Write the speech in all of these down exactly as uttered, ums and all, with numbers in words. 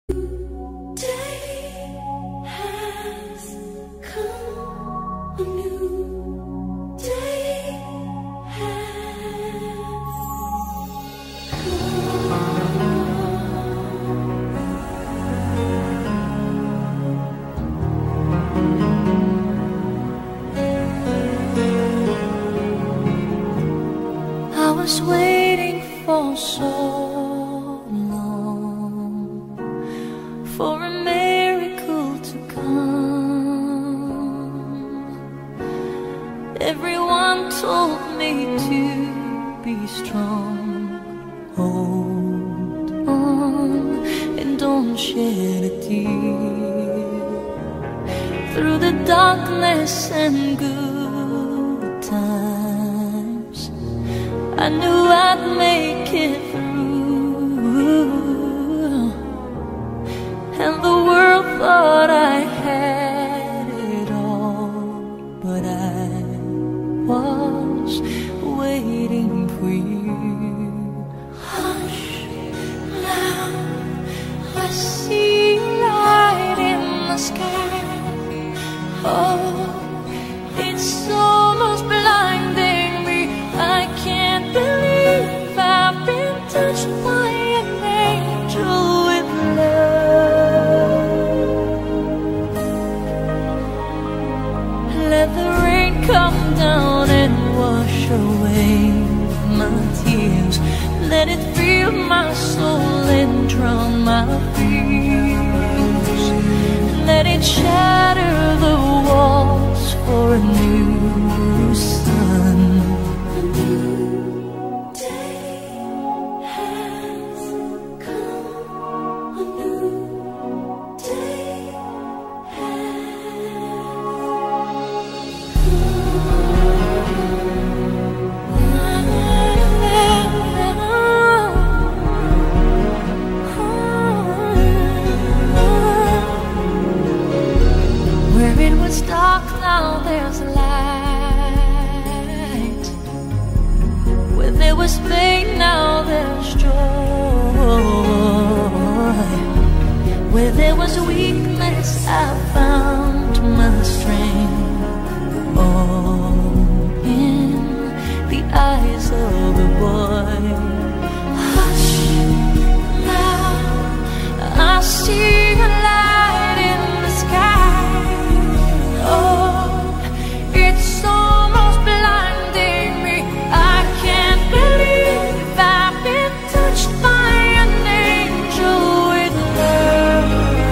I was waiting for so long for a miracle to come. Everyone told me to be strong. Hold on and don't shed a tear. Through the darkness and good times, I knew I'd make it through. And the world thought I had it all, but I was waiting for you. Hush, now I see a light in the sky. Oh, it's almost blinding me. I can't believe I've been touched by an angel with love. Let the rain come down and wash away my tears. Let it fill my soul and drown my fears. Let it shatter the walls for a new sun. A new day has come. A new day Where it was dark, now there's light. Where there was pain, now there's joy. Where there was weakness, I found my strength. All in the eyes of a boy. Hush, now I see a light in the sky. Oh, it's almost blinding me. I can't believe I've been touched by an angel with love.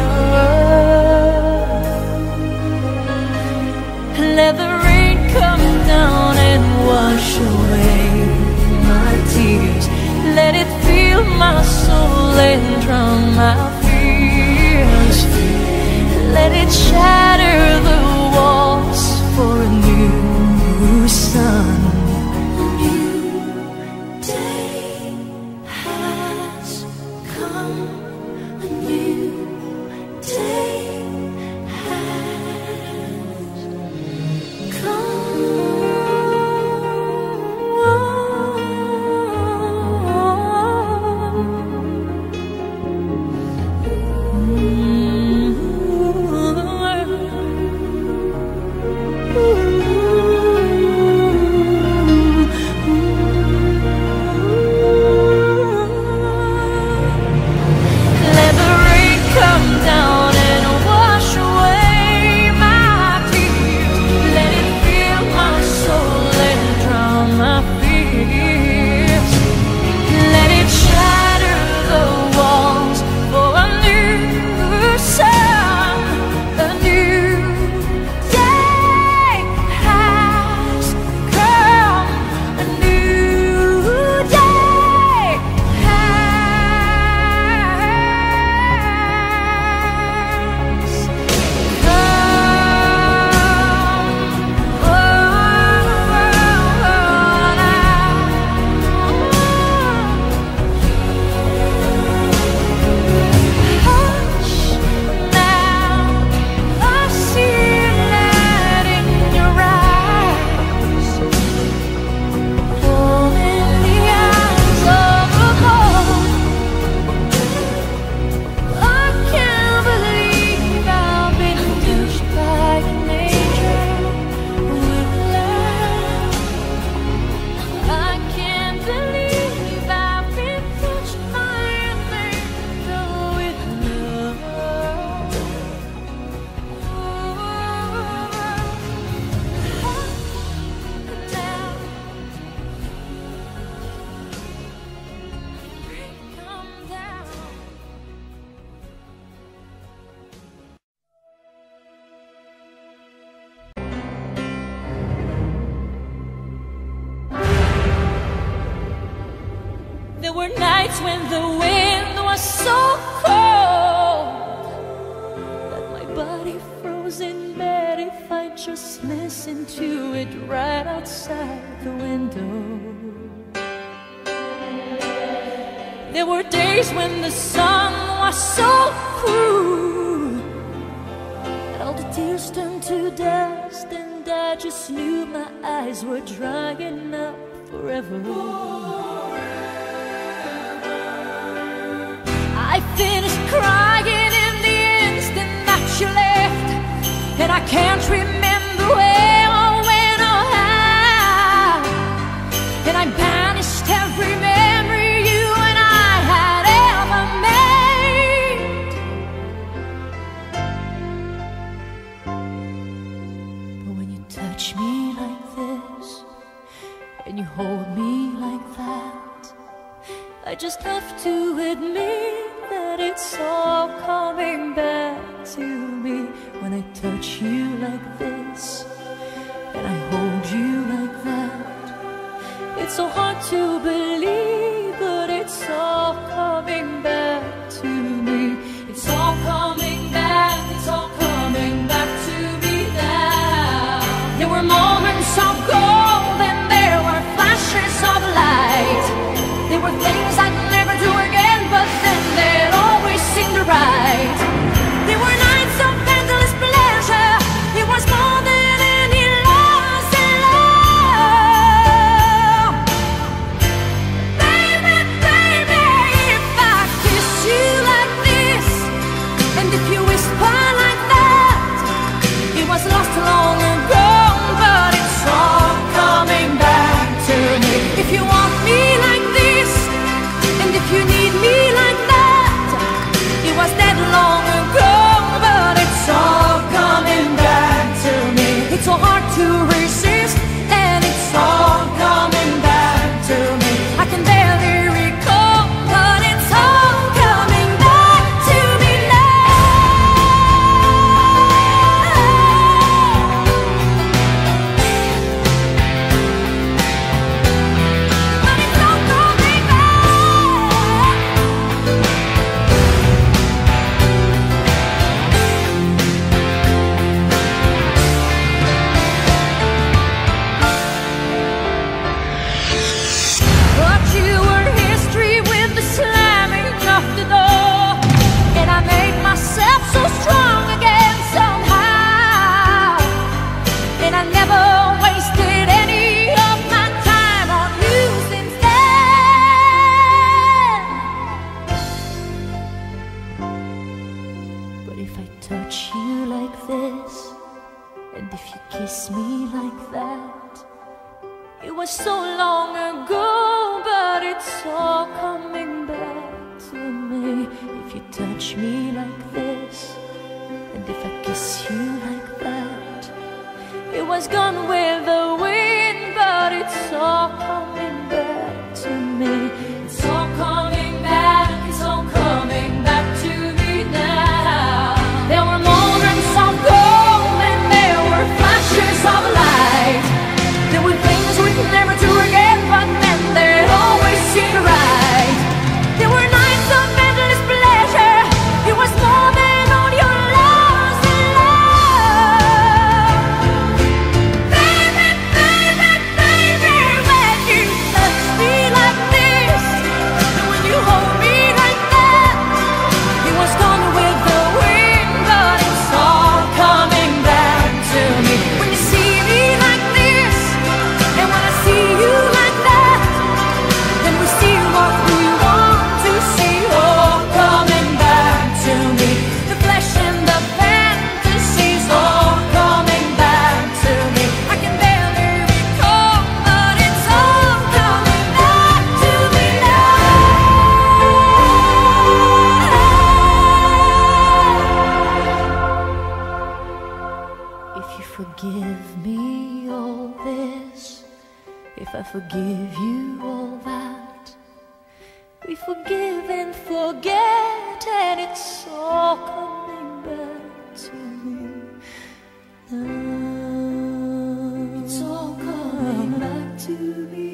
Let the rain come down and wash away my tears. Let it fill my soul and drown my fears. Let it shatter the walls for a new sun. A new day has come. A new day has come. were nights when the wind was so cold that my body froze in bed if I just listened to it right outside the window. There were days when the sun was so cruel that all the tears turned to dust, and I just knew my eyes were drying up forever. I finished crying in the instant that you left, and I can't remember where or when or how, and I banished every memory you and I had ever made. But when you touch me like this, and you hold me like that, I just have to admit that it's all coming back to me. When I touch you like this, and I hold you like that, it's so hard to believe, but it's all coming back to me. It's all coming back, it's all coming back to me now. There were moments of gold and there were flashes of light. There were things I'd never do again, but then they'd always seem right. There were nights of endless pleasure. It was more than any loss in love. Baby, baby, if I kiss you like this, and if you whisper like that, it was lost long ago, but it's all coming back to me. If you want me like this, and if you need me like that, it was dead long ago, but it's all coming back to me. It's so hard to resist, and it's all coming back to me. I can barely recall, but it's all coming back to me But it's all coming back. But you were history with the slamming of the door, and I made myself so strong again somehow, and I never wasted any of my time on you since then. But if I touch you like this, and if you kiss me like that, it was so long ago, but it's all coming back to me. If you touch me like this, and if I kiss you like that, it was gone with the wind, but it's all coming back to me. It's all coming back, it's all coming back to me now. There were moments of gold and there were flashes of light. There were things we'd never do again, but then they'd always seem right. There were nights of endless pleasure. It was more than all your loss in love. Baby, baby, baby, when you touch me like this, and when you hold me like that, it was gone with the wind, but it's all coming back to me. When you see me like this, and when I see you like that, then we see what we want to see, all coming back to me. The flesh and the fantasies, all coming back to me. I can barely recall, but it's all coming back to me now. If you forgive me all this, if I forgive you all that, we forgive and forget, and it's all coming back to me now. It's all coming back to me.